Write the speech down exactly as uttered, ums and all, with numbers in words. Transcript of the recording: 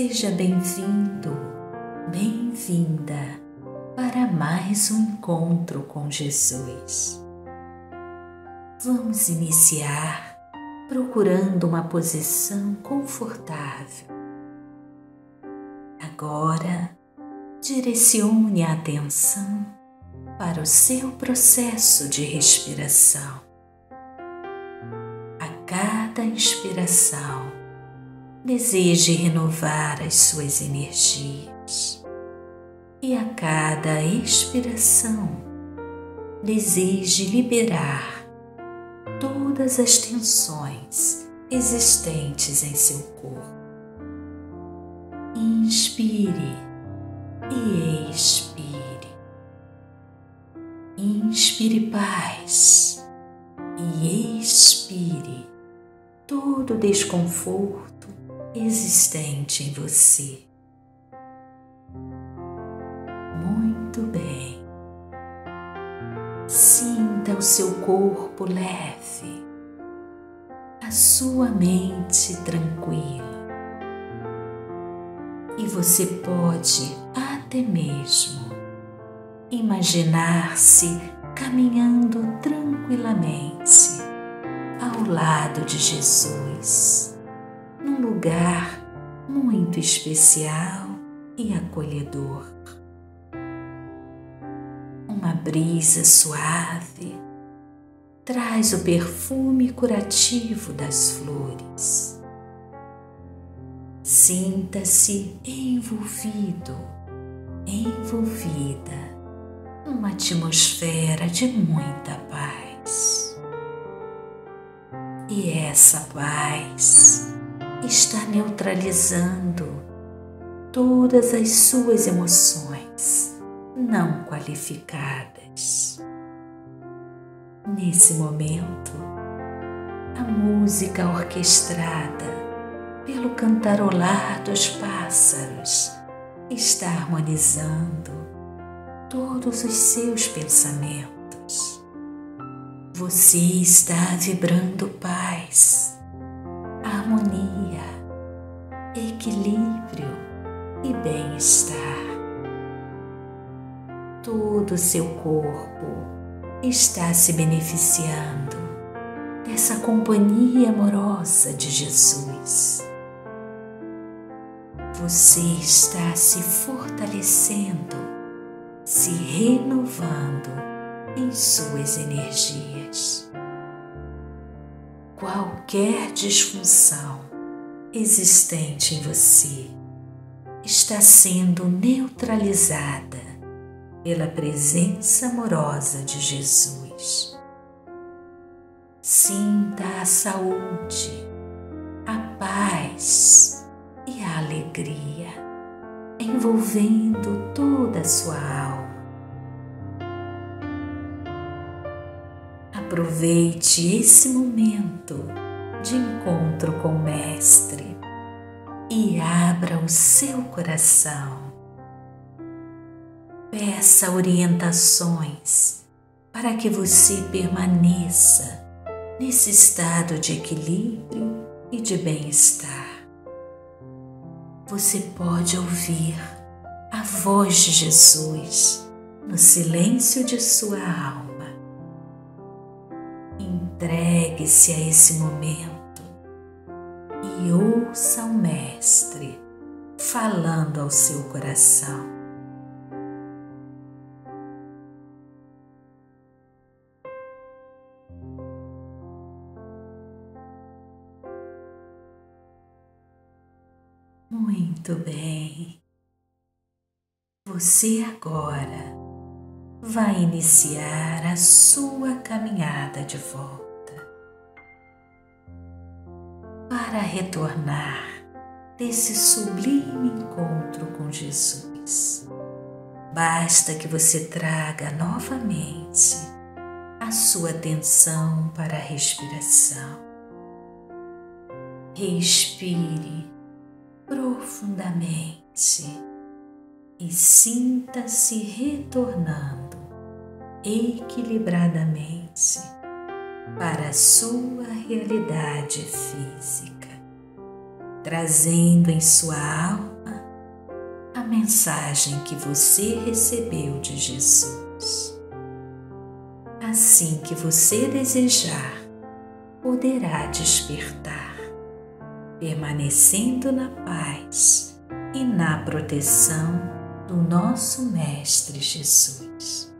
Seja bem-vindo, bem-vinda para mais um encontro com Jesus. Vamos iniciar procurando uma posição confortável. Agora, direcione a atenção para o seu processo de respiração. A cada inspiração, deseje renovar as suas energias e a cada expiração, deseje liberar todas as tensões existentes em seu corpo. Inspire e expire. Inspire paz e expire todo o desconforto existente em você. Muito bem. Sinta o seu corpo leve, a sua mente tranquila. E você pode até mesmo imaginar-se caminhando tranquilamente ao lado de Jesus, num lugar muito especial e acolhedor. Uma brisa suave traz o perfume curativo das flores. Sinta-se envolvido, envolvida numa atmosfera de muita paz. E essa paz está neutralizando todas as suas emoções não qualificadas. Nesse momento, a música orquestrada pelo cantarolar dos pássaros está harmonizando todos os seus pensamentos. Você está vibrando paz, harmonia, equilíbrio e bem-estar. Todo o seu corpo está se beneficiando dessa companhia amorosa de Jesus. Você está se fortalecendo, se renovando em suas energias. Qualquer disfunção existente em você está sendo neutralizada pela presença amorosa de Jesus. Sinta a saúde, a paz e a alegria envolvendo toda a sua alma. Aproveite esse momento de encontro com o Mestre e abra o seu coração. Peça orientações para que você permaneça nesse estado de equilíbrio e de bem-estar. Você pode ouvir a voz de Jesus no silêncio de sua alma. Entregue-se a esse momento e ouça o Mestre falando ao seu coração. Muito bem. Você agora vai iniciar a sua caminhada de volta para retornar desse sublime encontro com Jesus. Basta que você traga novamente a sua atenção para a respiração. Respire profundamente e sinta-se retornando equilibradamente para a sua realidade física, trazendo em sua alma mensagem que você recebeu de Jesus. Assim que você desejar, poderá despertar, permanecendo na paz e na proteção do nosso Mestre Jesus.